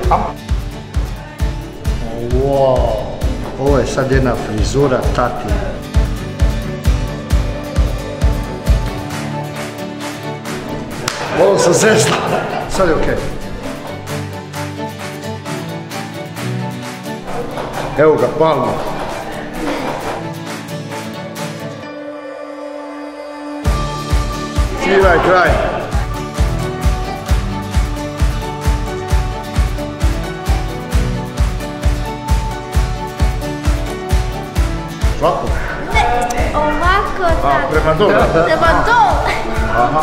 Wow, ovo je sad jedna frizura tati. Ovo sam zezna, sad je okej. Evo ga, palma. Sviraj kraj. Ovako? Ne, ovako tako. Prema dole? Prema dole. Aha.